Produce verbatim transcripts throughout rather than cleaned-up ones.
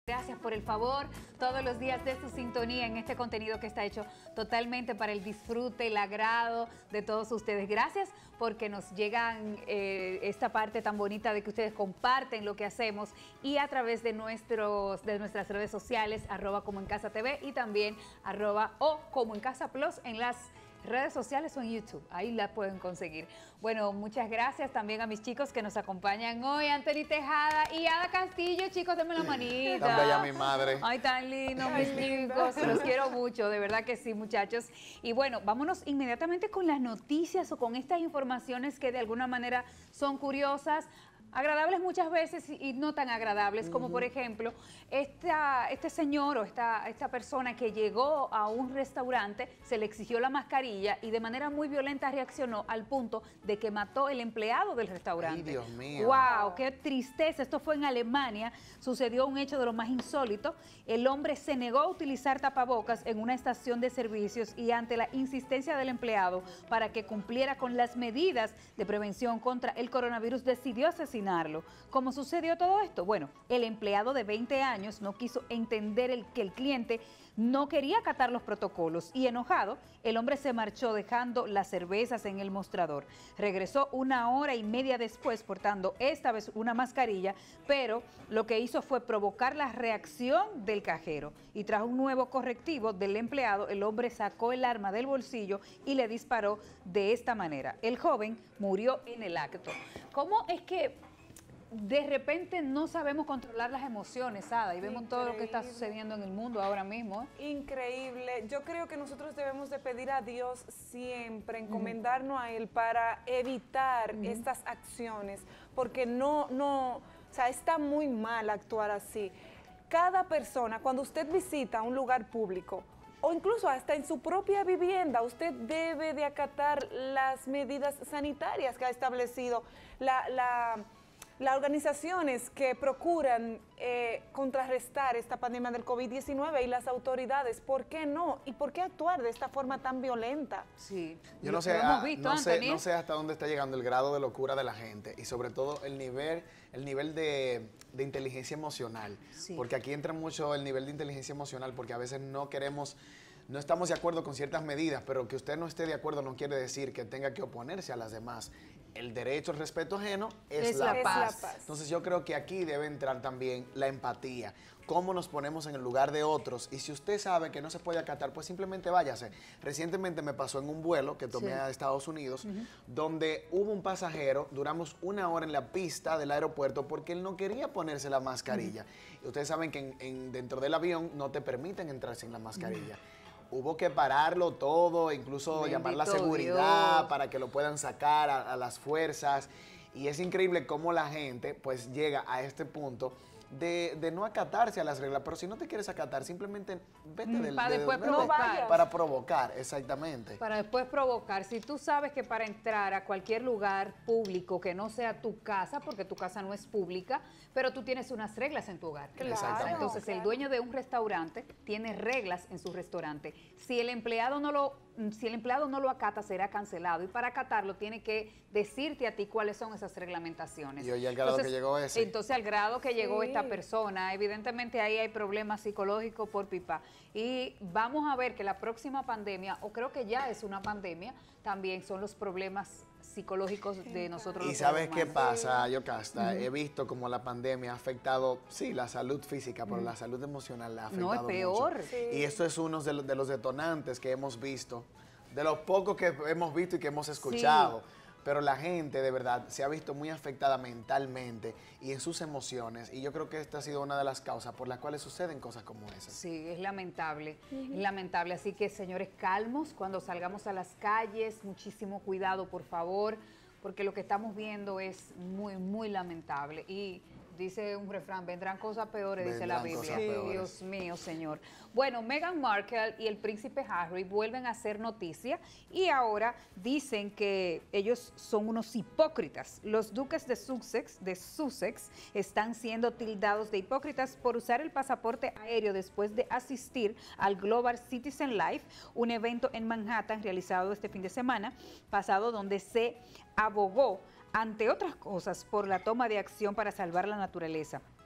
Gracias por el favor todos los días de su sintonía en este contenido que está hecho totalmente para el disfrute, el agrado de todos ustedes. Gracias porque nos llegan eh, esta parte tan bonita de que ustedes comparten lo que hacemos y a través de, nuestros, de nuestras redes sociales, arroba como en casa T V y también arroba o como en casa plus en las redes sociales o en YouTube, ahí la pueden conseguir. Bueno, muchas gracias también a mis chicos que nos acompañan hoy, Anthony Tejada y Ada Castillo. Chicos, denme la manita. Tan bella mi madre. Ay, tan lindo, mis chicos, los quiero mucho, de verdad que sí, muchachos. Y bueno, vámonos inmediatamente con las noticias o con estas informaciones que de alguna manera son curiosas, agradables muchas veces y no tan agradables, uh-huh. como por ejemplo, esta, este señor o esta, esta persona que llegó a un restaurante, se le exigió la mascarilla y de manera muy violenta reaccionó al punto de que mató el empleado del restaurante. Ay, Dios mío. ¡Wow! ¡Qué tristeza! Esto fue en Alemania, sucedió un hecho de lo más insólito. El hombre se negó a utilizar tapabocas en una estación de servicios y ante la insistencia del empleado para que cumpliera con las medidas de prevención contra el coronavirus, decidió asesinar. ¿Cómo sucedió todo esto? Bueno, el empleado de veinte años no quiso entender el, que el cliente no quería acatar los protocolos y enojado, el hombre se marchó dejando las cervezas en el mostrador. Regresó una hora y media después portando esta vez una mascarilla, pero lo que hizo fue provocar la reacción del cajero y tras un nuevo correctivo del empleado, el hombre sacó el arma del bolsillo y le disparó de esta manera. El joven murió en el acto. ¿Cómo es que de repente no sabemos controlar las emociones, Ada, y vemos Increíble. todo lo que está sucediendo en el mundo ahora mismo? ¿eh? Increíble. Yo creo que nosotros debemos de pedir a Dios siempre, encomendarnos uh-huh. a Él para evitar uh-huh. estas acciones, porque no, no, o sea, está muy mal actuar así. Cada persona, cuando usted visita un lugar público, o incluso hasta en su propia vivienda, usted debe de acatar las medidas sanitarias que ha establecido la... la Las organizaciones que procuran eh, contrarrestar esta pandemia del COVID diecinueve y las autoridades, ¿por qué no? ¿Y por qué actuar de esta forma tan violenta? Sí, yo no sé, a, visto, no, sé no sé hasta dónde está llegando el grado de locura de la gente y sobre todo el nivel, el nivel de, de inteligencia emocional, sí. porque aquí entra mucho el nivel de inteligencia emocional porque a veces no queremos... No estamos de acuerdo con ciertas medidas, pero que usted no esté de acuerdo no quiere decir que tenga que oponerse a las demás. El derecho al respeto ajeno es, es, la, la paz. es la paz. Entonces yo creo que aquí debe entrar también la empatía. Cómo nos ponemos en el lugar de otros. Y si usted sabe que no se puede acatar, pues simplemente váyase. Recientemente me pasó en un vuelo que tomé sí. a Estados Unidos, uh-huh. donde hubo un pasajero, duramos una hora en la pista del aeropuerto porque él no quería ponerse la mascarilla. Uh-huh. Y ustedes saben que en, en, dentro del avión no te permiten entrar sin la mascarilla. Uh-huh. Hubo que pararlo todo, incluso Bendito llamar la seguridad Dios. para que lo puedan sacar a, a las fuerzas. Y es increíble cómo la gente pues llega a este punto de, de no acatarse a las reglas. Pero si no te quieres acatar, simplemente vete mm, del... Para de, después de, provocar. No para provocar, exactamente. Para después provocar. Si tú sabes que para entrar a cualquier lugar público que no sea tu casa, porque tu casa no es pública, pero tú tienes unas reglas en tu hogar. Claro, Entonces claro. el dueño de un restaurante tiene reglas en su restaurante. Si el empleado no lo, si el empleado no lo acata, será cancelado. Y para acatarlo tiene que decirte a ti cuáles son esas reglamentaciones. Y oye, al grado entonces, que llegó ese. Entonces al grado que sí. llegó esta persona, evidentemente ahí hay problemas psicológicos por pipa. Y vamos a ver que la próxima pandemia, o creo que ya es una pandemia, también son los problemas psicológicos de nosotros los seres humanos. ¿Y sabes qué pasa, sí. Yocasta? Uh-huh. He visto como la pandemia ha afectado, sí, la salud física, pero uh-huh. la salud emocional la ha afectado mucho. No, es peor. Sí. Y esto es uno de los, de los detonantes que hemos visto, de los pocos que hemos visto y que hemos escuchado. Sí. Pero la gente de verdad se ha visto muy afectada mentalmente y en sus emociones y yo creo que esta ha sido una de las causas por las cuales suceden cosas como esas. Sí, es lamentable, uh-huh. es lamentable. Así que señores, calmos cuando salgamos a las calles, muchísimo cuidado por favor, porque lo que estamos viendo es muy, muy lamentable y... Dice un refrán, vendrán cosas peores, vendrán dice la Biblia. Sí. Dios mío, Señor. Bueno, Meghan Markle y el príncipe Harry vuelven a hacer noticia y ahora dicen que ellos son unos hipócritas. Los duques de Sussex, de Sussex están siendo tildados de hipócritas por usar el pasaporte aéreo después de asistir al Global Citizen Life, un evento en Manhattan realizado este fin de semana pasado donde se abogó, ante otras cosas, por la toma de acción para salvar la naturaleza.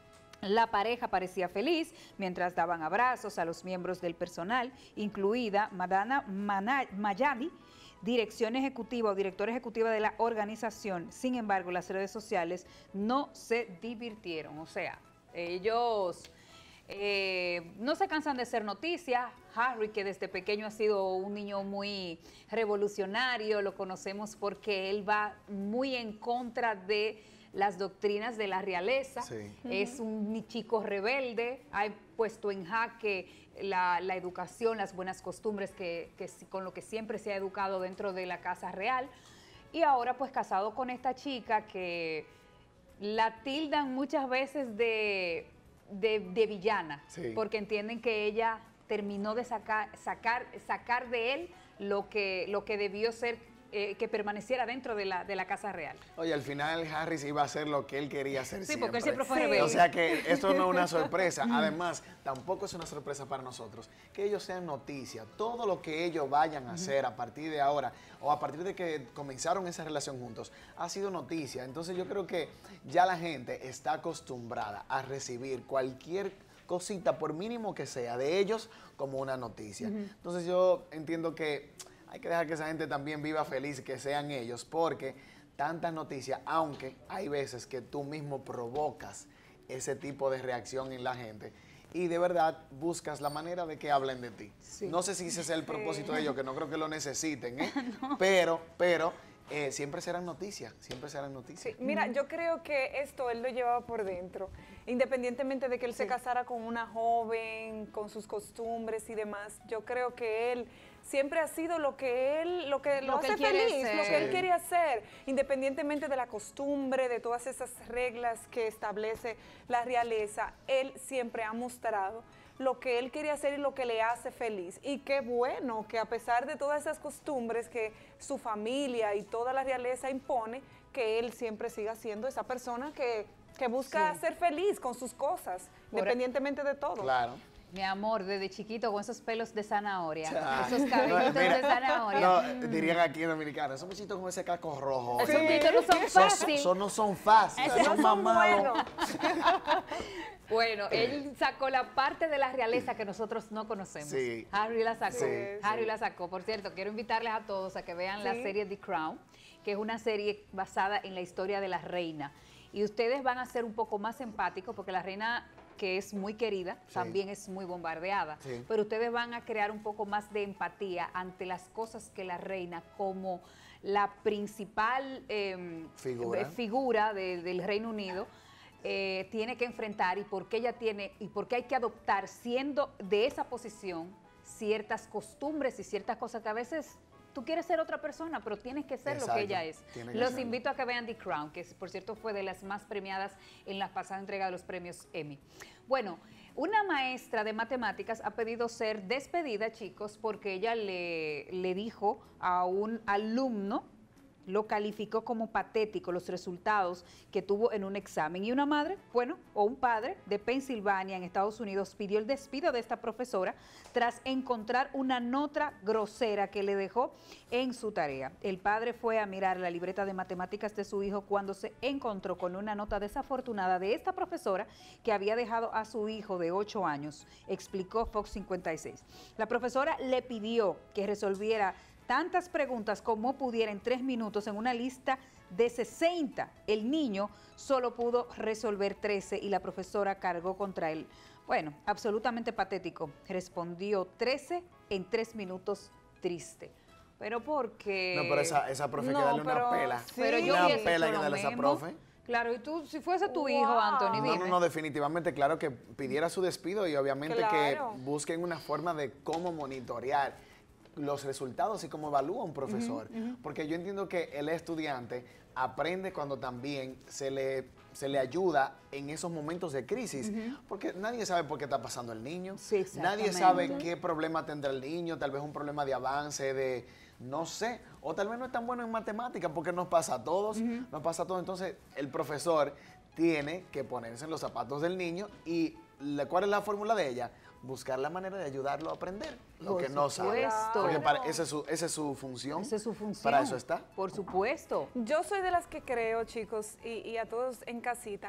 La pareja parecía feliz mientras daban abrazos a los miembros del personal, incluida Madana Mayani, dirección ejecutiva o directora ejecutiva de la organización. Sin embargo, las redes sociales no se divirtieron, o sea, ellos eh, no se cansan de ser noticia. Harry, que desde pequeño ha sido un niño muy revolucionario, lo conocemos porque él va muy en contra de las doctrinas de la realeza, sí. Es un chico rebelde, ha puesto en jaque la, la educación, las buenas costumbres que, que con lo que siempre se ha educado dentro de la casa real, y ahora pues casado con esta chica que la tildan muchas veces de, de, de villana, sí. Porque entienden que ella terminó de sacar, sacar, sacar de él lo que, lo que debió ser, Eh, que permaneciera dentro de la, de la Casa Real. Oye, al final Harris iba a hacer lo que él quería hacer. Sí, siempre. porque él siempre fue sí. rebelde. O sea que esto no es una sorpresa. Además, tampoco es una sorpresa para nosotros que ellos sean noticia. Todo lo que ellos vayan a hacer a partir de ahora o a partir de que comenzaron esa relación juntos ha sido noticia. Entonces yo creo que ya la gente está acostumbrada a recibir cualquier cosita, por mínimo que sea, de ellos como una noticia. Uh-huh. Entonces yo entiendo que hay que dejar que esa gente también viva feliz, que sean ellos, porque tantas noticias, aunque hay veces que tú mismo provocas ese tipo de reacción en la gente y de verdad buscas la manera de que hablen de ti. Sí. No sé si ese es el propósito sí. de ellos, que no creo que lo necesiten, ¿eh? no. pero, pero eh, siempre serán noticias, siempre serán noticias. Sí. Mira, yo creo que esto él lo llevaba por dentro, independientemente de que él sí. se casara con una joven, con sus costumbres y demás. Yo creo que él siempre ha sido lo que él, lo que lo, lo hace que feliz, ser. lo que él quería hacer, independientemente de la costumbre, de todas esas reglas que establece la realeza. Él siempre ha mostrado lo que él quería hacer y lo que le hace feliz. Y qué bueno que a pesar de todas esas costumbres que su familia y toda la realeza impone, que él siempre siga siendo esa persona que, que busca sí. ser feliz con sus cosas, Por independientemente de todo. Claro. Mi amor, desde chiquito con esos pelos de zanahoria, ah, esos cabellitos no, mira, de zanahoria. No, mm. dirían aquí en Dominicana, esos muchitos con ese casco rojo. Esos muchitos sí. no son fáciles. Esos no son fáciles, esos son son mamados. Bueno, él sacó la parte de la realeza que nosotros no conocemos. Sí. Harry la sacó. Sí, Harry sí. la sacó. Por cierto, quiero invitarles a todos a que vean sí. la serie The Crown, que es una serie basada en la historia de la reina. Y ustedes van a ser un poco más empáticos porque la reina, que es muy querida, sí. también es muy bombardeada, sí. pero ustedes van a crear un poco más de empatía ante las cosas que la reina, como la principal eh, figura, figura de, del Reino Unido, eh, tiene que enfrentar y por qué ella tiene, y por qué hay que adoptar, siendo de esa posición, ciertas costumbres y ciertas cosas que a veces tú quieres ser otra persona, pero tienes que ser Exacto. lo que ella es. Que Los serlo. invito a que vean The Crown, que por cierto fue de las más premiadas en la pasada entrega de los premios Emmy. Bueno, una maestra de matemáticas ha pedido ser despedida, chicos, porque ella le, le dijo a un alumno, lo calificó como patético los resultados que tuvo en un examen. Y una madre, bueno, o un padre de Pensilvania, en Estados Unidos, pidió el despido de esta profesora tras encontrar una nota grosera que le dejó en su tarea. El padre fue a mirar la libreta de matemáticas de su hijo cuando se encontró con una nota desafortunada de esta profesora que había dejado a su hijo de ocho años, explicó Fox cincuenta y seis. La profesora le pidió que resolviera tantas preguntas como pudiera en tres minutos en una lista de sesenta. El niño solo pudo resolver trece y la profesora cargó contra él. Bueno, absolutamente patético. Respondió trece en tres minutos, triste. Pero porque... No, pero esa, esa profe no, que darle pero, una pela. Sí. Pero yo una pela que darle a esa profe. Claro, y tú, si fuese tu wow. hijo, Anthony, dime. No, no, no, definitivamente, claro que pidiera su despido y obviamente claro. que busquen una forma de cómo monitorear los resultados y cómo evalúa un profesor. Uh-huh, uh-huh. Porque yo entiendo que el estudiante aprende cuando también se le, se le ayuda en esos momentos de crisis. Uh-huh. Porque nadie sabe por qué está pasando el niño. Sí, nadie sabe qué problema tendrá el niño, tal vez un problema de avance, de no sé, o tal vez no es tan bueno en matemáticas porque nos pasa a todos, uh-huh. nos pasa a todos. Entonces el profesor tiene que ponerse en los zapatos del niño y ¿cuál es la fórmula de ella? Buscar la manera de ayudarlo a aprender lo Por que no sabe. Porque Claro. para, esa, es su, esa es su función. Esa es su función. Para eso está. Por supuesto. Yo soy de las que creo, chicos, y, y a todos en casita,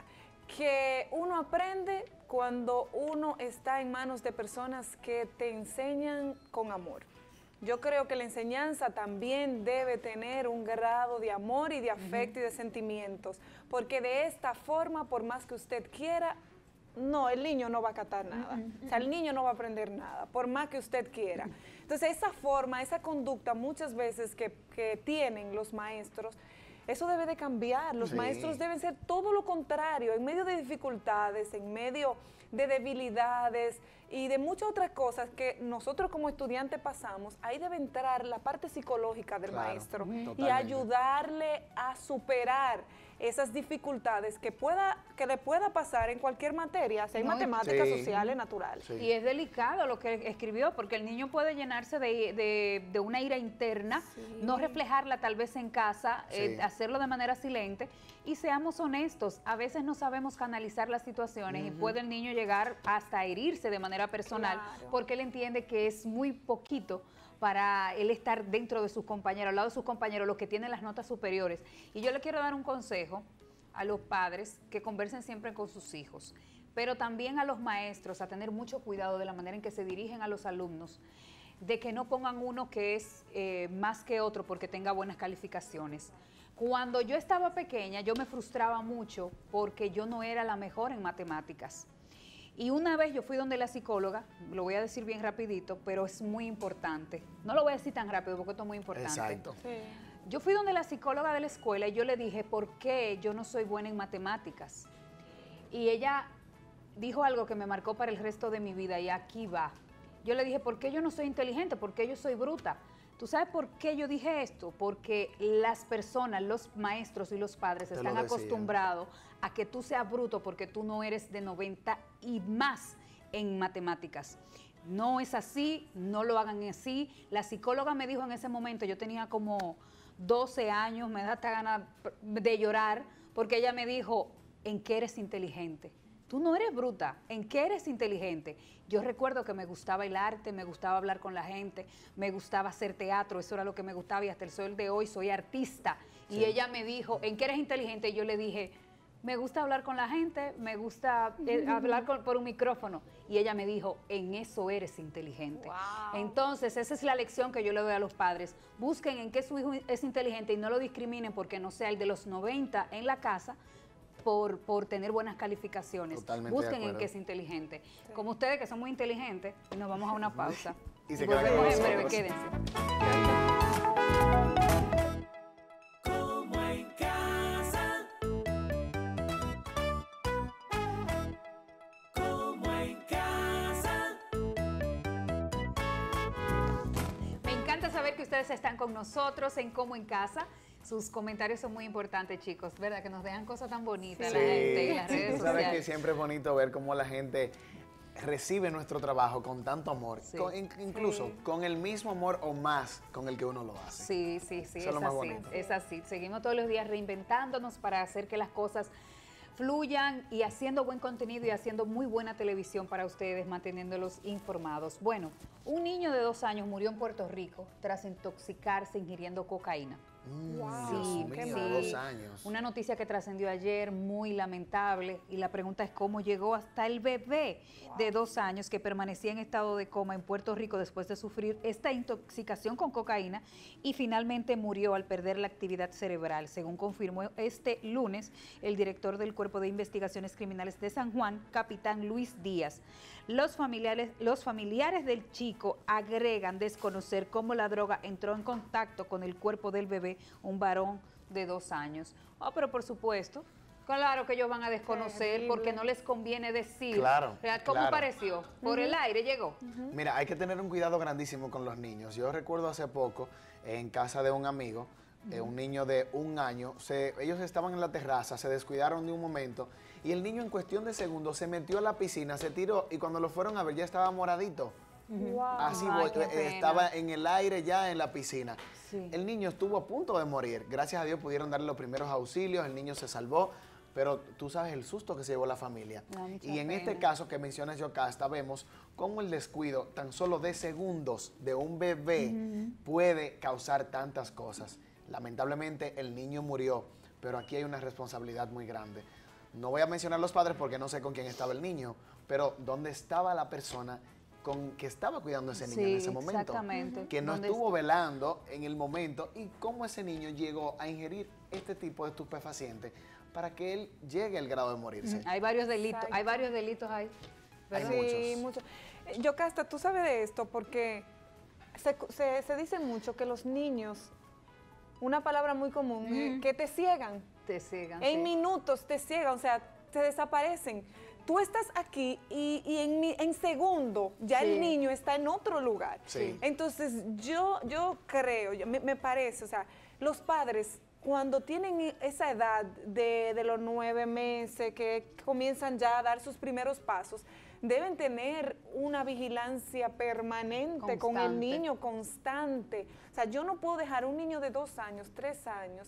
que uno aprende cuando uno está en manos de personas que te enseñan con amor. Yo creo que la enseñanza también debe tener un grado de amor y de afecto uh-huh. y de sentimientos, porque de esta forma, por más que usted quiera, no, el niño no va a catar nada. Uh-huh. O sea, el niño no va a aprender nada, por más que usted quiera. Entonces, esa forma, esa conducta muchas veces que, que tienen los maestros, eso debe de cambiar. Los sí. maestros deben ser todo lo contrario, en medio de dificultades, en medio de debilidades y de muchas otras cosas que nosotros como estudiantes pasamos. Ahí debe entrar la parte psicológica del claro, maestro uh-huh. y ayudarle a superar esas dificultades que pueda que le pueda pasar en cualquier materia, sea en no, matemáticas, sí. sociales, naturales. Sí. Y es delicado lo que escribió, porque el niño puede llenarse de, de, de una ira interna, sí. no reflejarla tal vez en casa, sí. eh, hacerlo de manera silente, y seamos honestos, a veces no sabemos canalizar las situaciones uh-huh. y puede el niño llegar hasta herirse de manera personal, claro. porque él entiende que es muy poquito para él estar dentro de sus compañeros, al lado de sus compañeros, los que tienen las notas superiores. Y yo le quiero dar un consejo a los padres que conversen siempre con sus hijos, pero también a los maestros a tener mucho cuidado de la manera en que se dirigen a los alumnos, de que no pongan uno que es eh, más que otro porque tenga buenas calificaciones. Cuando yo estaba pequeña, yo me frustraba mucho porque yo no era la mejor en matemáticas. Y una vez yo fui donde la psicóloga, lo voy a decir bien rapidito, pero es muy importante. No lo voy a decir tan rápido porque esto es muy importante. Exacto. Sí. Yo fui donde la psicóloga de la escuela y yo le dije, ¿por qué yo no soy buena en matemáticas? Y ella dijo algo que me marcó para el resto de mi vida y aquí va. Yo le dije, ¿por qué yo no soy inteligente? ¿Por qué yo soy bruta? ¿Tú sabes por qué yo dije esto? Porque las personas, los maestros y los padres Te están acostumbrados a que tú seas bruto porque tú no eres de noventa y más en matemáticas. No es así, no lo hagan así. La psicóloga me dijo en ese momento, yo tenía como doce años, me da hasta ganas de llorar, porque ella me dijo, ¿en qué eres inteligente? Tú no eres bruta, ¿en qué eres inteligente? Yo recuerdo que me gustaba el arte, me gustaba hablar con la gente, me gustaba hacer teatro, eso era lo que me gustaba y hasta el sol de hoy soy artista. Sí. Y ella me dijo, ¿en qué eres inteligente? Y yo le dije, me gusta hablar con la gente, me gusta eh, hablar con, por un micrófono. Y ella me dijo, en eso eres inteligente. Wow. Entonces, esa es la lección que yo le doy a los padres. Busquen en qué su hijo es inteligente y no lo discriminen porque no sea el de los noventa en la casa, Por, por tener buenas calificaciones. Totalmente Busquen de en qué es inteligente. Sí. Como ustedes que son muy inteligentes, nos vamos a una pausa. y se y quedan volvemos con en breve, nosotros. quédense. Como en casa. Como en casa. Me encanta saber que ustedes están con nosotros en Como en Casa. Sus comentarios son muy importantes, chicos, ¿verdad? Que nos dejan cosas tan bonitas Sí. la gente en las Sí, redes tú sabes sociales. que siempre es bonito ver cómo la gente recibe nuestro trabajo con tanto amor, Sí. con- in- incluso Sí. con el mismo amor o más con el que uno lo hace. Sí, sí, sí, Eso es es lo más así, bonito. es así. Seguimos todos los días reinventándonos para hacer que las cosas fluyan y haciendo buen contenido y haciendo muy buena televisión para ustedes, manteniéndolos informados. Bueno, un niño de dos años murió en Puerto Rico tras intoxicarse ingiriendo cocaína. Mm, Wow, Dios qué mío, mal. dos años. Una noticia que trascendió ayer, muy lamentable, y la pregunta es cómo llegó hasta el bebé de dos años que permanecía en estado de coma en Puerto Rico después de sufrir esta intoxicación con cocaína y finalmente murió al perder la actividad cerebral, según confirmó este lunes el director del Cuerpo de Investigaciones Criminales de San Juan, capitán Luis Díaz. Los familiares, los familiares del chico agregan desconocer cómo la droga entró en contacto con el cuerpo del bebé, un varón de dos años. Oh, pero por supuesto, claro que ellos van a desconocer Terrible. porque no les conviene decir. Claro, ¿Cómo claro. pareció? ¿Por Uh-huh. el aire llegó? Uh-huh. Mira, hay que tener un cuidado grandísimo con los niños. Yo recuerdo hace poco, en casa de un amigo, eh, un niño de un año, se, ellos estaban en la terraza, se descuidaron de un momento y el niño en cuestión de segundos se metió a la piscina, se tiró y cuando lo fueron a ver ya estaba moradito. Wow. Así Ay, voy, qué eh, pena. estaba en el aire ya en la piscina. Sí. El niño estuvo a punto de morir. Gracias a Dios pudieron darle los primeros auxilios, el niño se salvó, pero tú sabes el susto que se llevó la familia. No, mucha y en pena. este caso que mencionas Yocasta, vemos cómo el descuido tan solo de segundos de un bebé uh-huh. puede causar tantas cosas. Lamentablemente el niño murió, pero aquí hay una responsabilidad muy grande. no voy a mencionar los padres porque no sé con quién estaba el niño, pero ¿dónde estaba la persona con que estaba cuidando a ese niño sí, en ese momento? Exactamente. Que no estuvo velando en el momento y cómo ese niño llegó a ingerir este tipo de estupefacientes para que él llegue al grado de morirse. Hay varios delitos, Exacto. hay varios delitos ahí. Hay Sí, muchos. muchos. Yocasta, tú sabes de esto porque se, se, se dice mucho que los niños, una palabra muy común, Mm. eh, que te ciegan. Te ciegan. En sí. minutos te ciegan, o sea, te desaparecen. Tú estás aquí y, y en, mi- en segundo ya Sí. el niño está en otro lugar. Sí. Entonces yo, yo creo, yo- me, me parece, o sea, los padres cuando tienen esa edad de, de los nueve meses, que comienzan ya a dar sus primeros pasos, deben tener una vigilancia permanente con el Constante. niño, constante. O sea, yo no puedo dejar un niño de dos años, tres años,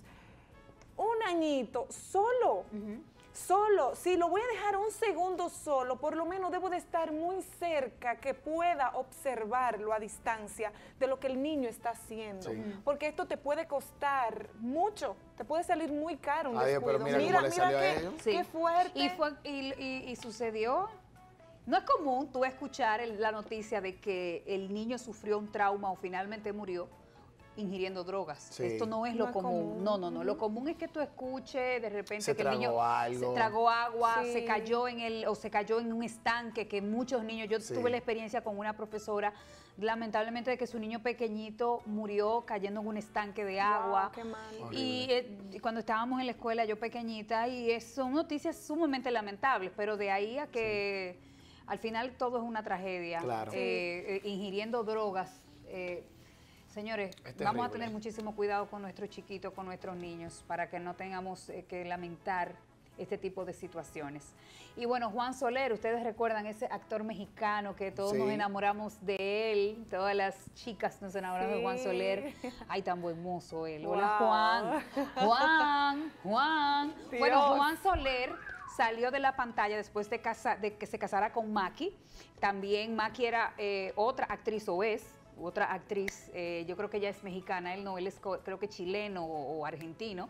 un añito solo, solo. Si lo voy a dejar un segundo solo, por lo menos debo de estar muy cerca que pueda observarlo a distancia de lo que el niño está haciendo. Sí. Porque esto te puede costar mucho, te puede salir muy caro un Adiós, pero descuido. mira cómo le salió a qué, ellos. Sí. qué fuerte. Y, fue, y, y- y sucedió, no es común tú escuchar el- la noticia de que el niño sufrió un trauma o finalmente murió ingiriendo drogas. Sí. Esto no es No lo es común. común. No, no, no. Lo común es que tú escuches de repente Se que el niño tragó algo. se tragó agua, Sí. se cayó en el o se cayó en un estanque, que muchos niños, yo Sí. tuve la experiencia con una profesora lamentablemente de que su niño pequeñito murió cayendo en un estanque de agua. Wow, qué mal. Horrible. Y eh, y cuando estábamos en la escuela, yo pequeñita, y es- son noticias sumamente lamentables, pero de ahí a que al final todo es una tragedia. Claro. Eh, eh, ingiriendo drogas. eh, señores, Es vamos a terrible. tener muchísimo cuidado con nuestros chiquitos, con nuestros niños, para que no tengamos eh, que lamentar este tipo de situaciones. Y bueno, Juan Soler, ustedes recuerdan ese actor mexicano que todos Sí. nos enamoramos de él, todas las chicas nos enamoramos de Juan Sí. Soler. Ay, tan buen mozo él. Hola, Wow. Juan. Juan, Juan. Bueno, Dios. Juan Soler salió de la pantalla después de, casa- de que se casara con Maki. También Maki era eh, otra actriz, o es otra actriz, eh, yo creo que ella es mexicana, él no, él es co- creo que chileno o, o argentino.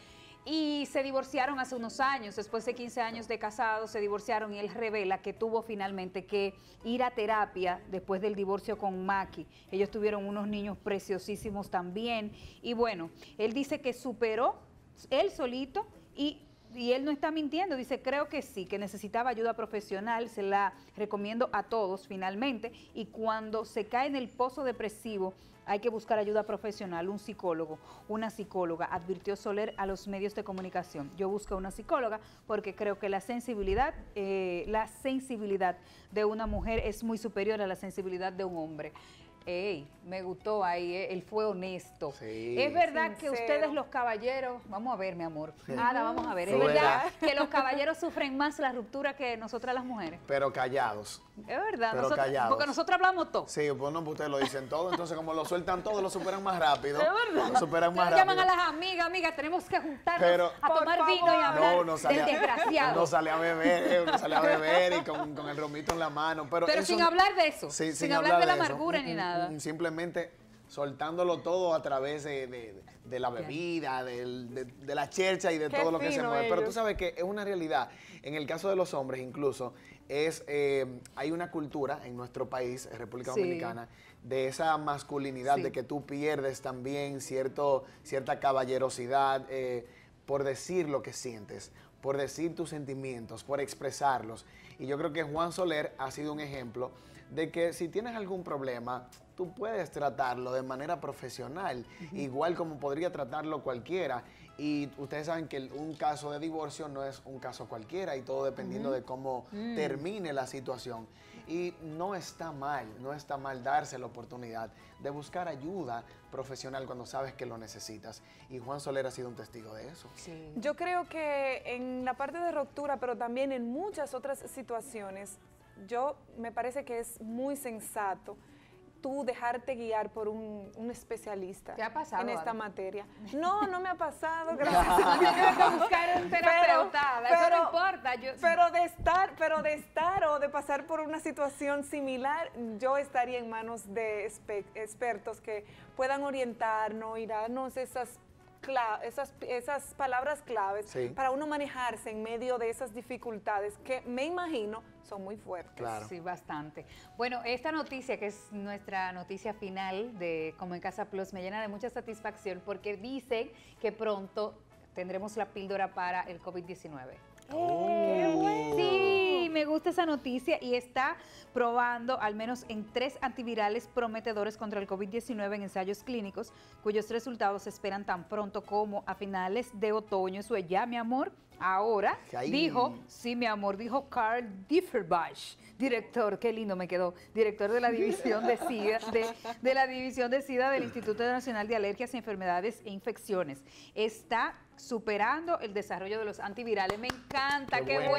Y se divorciaron hace unos años, después de quince años de casados, se divorciaron y él revela que tuvo finalmente que ir a terapia después del divorcio con Maki. Ellos tuvieron unos niños preciosísimos también. Y bueno, él dice que superó él solito y, y él no está mintiendo, dice, creo que sí, que necesitaba ayuda profesional, se la recomiendo a todos finalmente. Y cuando se cae en el pozo depresivo, hay que buscar ayuda profesional, un psicólogo, una psicóloga, advirtió Soler a los medios de comunicación. Yo busco una psicóloga porque creo que la sensibilidad, eh, la sensibilidad de una mujer es muy superior a la sensibilidad de un hombre. Ey, me gustó ahí, eh, él fue honesto. Sí. Es verdad que Sincero. ustedes los caballeros, vamos a ver mi amor, Ada, vamos a ver, es Tú verdad verás. que los caballeros sufren más la ruptura que nosotras las mujeres. Pero callados. Es verdad, Pero nosotros- callados. porque nosotros hablamos todo. Sí, pues no, pues ustedes lo dicen todo, entonces como lo sueltan todo, lo superan más rápido. Es verdad. Lo superan más Ustedes llaman rápido. a las amigas, amigas, tenemos que juntarnos Pero- a Por tomar favor. vino y hablar No, uno sale, del a, desgraciado. uno sale a beber, eh, uno sale a beber y con, con el romito en la mano. Pero, Pero eso sin no- hablar de eso, Sí, sin hablar de la eso. amargura Mm, ni mm, nada. mm, Simplemente soltándolo todo a través de, de- de la bebida, del- de, de la chercha y de Qué todo lo que se fino mueve. Pero tú ellos. sabes que es una realidad. En el caso de los hombres incluso, es eh, hay una cultura en nuestro país, en República Sí. Dominicana, de esa masculinidad, Sí. de que tú pierdes también cierto, cierta caballerosidad eh, por decir lo que sientes, por decir tus sentimientos, por expresarlos. Y yo creo que Juan Soler ha sido un ejemplo de que si tienes algún problema, tú puedes tratarlo de manera profesional, igual como podría tratarlo cualquiera. Y ustedes saben que el- un caso de divorcio no es un caso cualquiera y todo dependiendo de cómo termine la situación. Y no está mal, no está mal darse la oportunidad de buscar ayuda profesional cuando sabes que lo necesitas. Y Juan Soler ha sido un testigo de eso. Sí. Yo creo que en la parte de ruptura, pero también en muchas otras situaciones, yo me parece que es muy sensato tú dejarte guiar por un, un especialista ¿Te ha pasado, en esta Ada? materia. No, no me ha pasado, gracias a No Dios. tienes que buscar un terapeuta, Pero- eso no pero- importa. Yo, Pero de estar, pero de estar o de pasar por una situación similar, yo estaría en manos de espe- expertos que puedan orientarnos y darnos esas clave, esas, esas palabras claves sí. para uno manejarse en medio de esas dificultades que me imagino son muy fuertes. Claro. Sí, bastante. Bueno, esta noticia, que es nuestra noticia final de Como en Casa Plus, me llena de mucha satisfacción porque dicen que pronto tendremos la píldora para el COVID diecinueve. Oh. ¡Qué bueno! Sí, me gusta esa noticia y está probando al menos en tres antivirales prometedores contra el COVID diecinueve en ensayos clínicos, cuyos resultados se esperan tan pronto como a finales de otoño. Eso es ya, mi amor. Ahora, Ay. dijo, sí, mi amor, dijo Karl Differbach, director, qué lindo me quedó, director de la división de SIDA, de, de la división de SIDA del Instituto Nacional de Alergias, Enfermedades e Infecciones. Está superando el desarrollo de los antivirales. Me encanta, qué, qué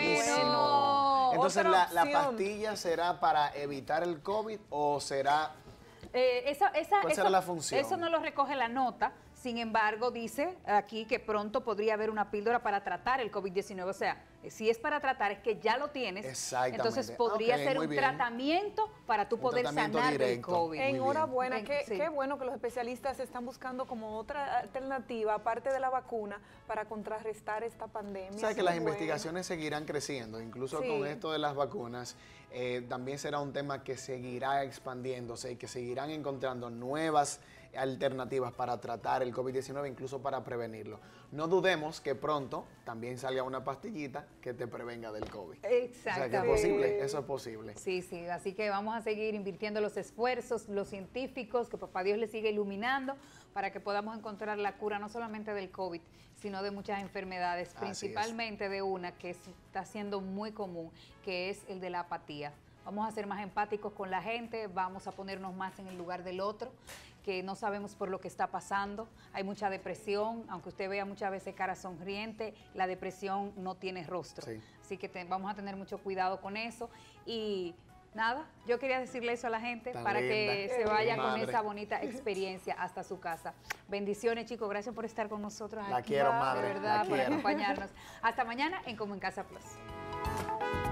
bueno. Entonces, la, ¿la pastilla será para evitar el COVID o será... Eh, esa, esa, ¿Cuál eso, será la función? Eso no lo recoge la nota. Sin embargo, dice aquí que pronto podría haber una píldora para tratar el COVID diecinueve. O sea, si es para tratar, es que ya lo tienes. Exactamente. Entonces podría okay, ser un bien. tratamiento para tú un poder sanar directo. del COVID. Enhorabuena, qué, sí. qué bueno que los especialistas están buscando como otra alternativa, aparte de la vacuna, para contrarrestar esta pandemia. O sea, que las bueno. investigaciones seguirán creciendo, incluso sí. con esto de las vacunas. Eh, también será un tema que seguirá expandiéndose y que seguirán encontrando nuevas alternativas para tratar el COVID diecinueve, incluso para prevenirlo. No dudemos que pronto también salga una pastillita que te prevenga del COVID. Exactamente. O sea, que es posible, eso es posible. Sí, sí, así que vamos a seguir invirtiendo los esfuerzos, los científicos, que papá Dios le sigue iluminando para que podamos encontrar la cura no solamente del COVID, sino de muchas enfermedades, principalmente de una que está siendo muy común, que es el de la apatía. Vamos a ser más empáticos con la gente, vamos a ponernos más en el lugar del otro, que no sabemos por lo que está pasando. Hay mucha depresión, aunque usted vea muchas veces cara sonriente, la depresión no tiene rostro. Sí. Así que te, vamos a tener mucho cuidado con eso. Y nada, yo quería decirle eso a la gente Tan para linda. que se vaya con esa bonita experiencia hasta su casa. Bendiciones, chicos. Gracias por estar con nosotros aquí. La quiero, madre. De verdad, La por quiero. acompañarnos. Hasta mañana en Como en Casa Plus.